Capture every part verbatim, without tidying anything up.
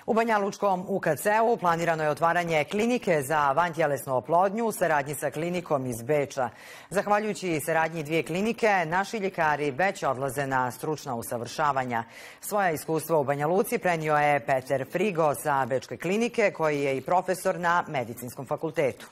U Banjalučkom U K C-u planirano je otvaranje klinike za vantjelesnu oplodnju u saradnji sa klinikom iz Beča. Zahvaljujući saradnji dvije klinike, naši ljekari već odlaze na stručna usavršavanja. Svoja iskustva u Banja Luci prenio je Petar Frigo sa Bečke klinike, koji je i profesor na Medicinskom fakultetu.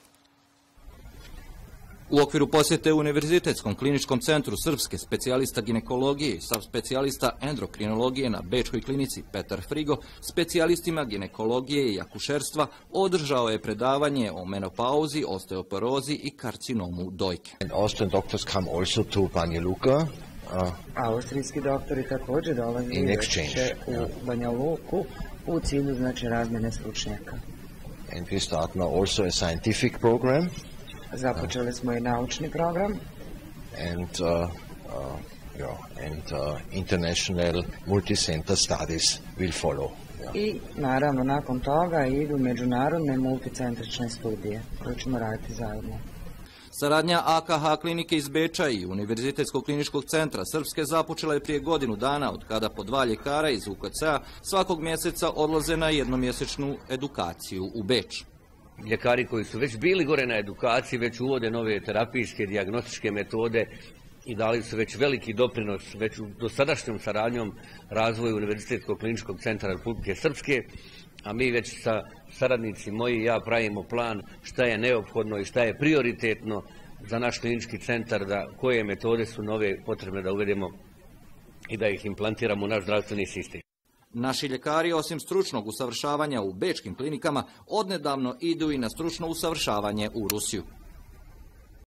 U okviru posjete u Univerzitetskom kliničkom centru srpske specijalista ginekologije i subspecijalista endokrinologije na Bečkoj klinici Petar Frigo, specijalistima ginekologije i akušerstva, održao je predavanje o menopauzi, osteoporozi i karcinomu dojke. Austrian doctors come also to Banja Luka. Austrijski doktori također dolaze u Banja Luku u cilju znači razmjene stručnjaka. And we start now also a scientific program. Započeli smo i naučni program. And, uh, uh, yeah, and uh, international multi-center studies will follow. Yeah. I naravno nakon toga idu međunarodne multicentrične studije koje ćemo raditi zajedno. Saradnja A K H klinike iz Beča i Univerzitetskog kliničkog centra Srpske započela je prije godinu dana, od kada po dva ljekara iz U K C-a svakog mjeseca odlaze na jednomjesečnu edukaciju u Beč. Ljekari koji su već bili gore na edukaciji, već uvode nove terapijske, dijagnostičke metode i dali su već veliki doprinos već u dosadašnjom saradnjom razvoju Univerzitetskog kliničkog centra Republike Srpske, a mi već sa saradnici moji i ja pravimo plan šta je neophodno i šta je prioritetno za naš klinički centar, da koje metode su nove potrebne da uvedemo i da ih implantiramo u naš zdravstveni sistem. Naši ljekari, osim stručnog usavršavanja u bečkim klinikama, odnedavno idu i na stručno usavršavanje u Rusiju.